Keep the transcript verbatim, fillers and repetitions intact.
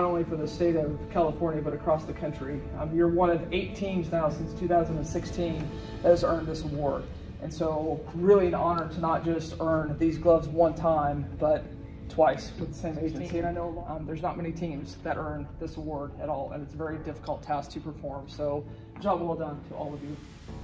not only for the state of California, but across the country. Um, you're one of eight teams now since two thousand sixteen that has earned this award. And so really an honor to not just earn these gloves one time, but twice with the same agency. And I know um, there's not many teams that earn this award at all, and it's a very difficult task to perform. So job well done to all of you.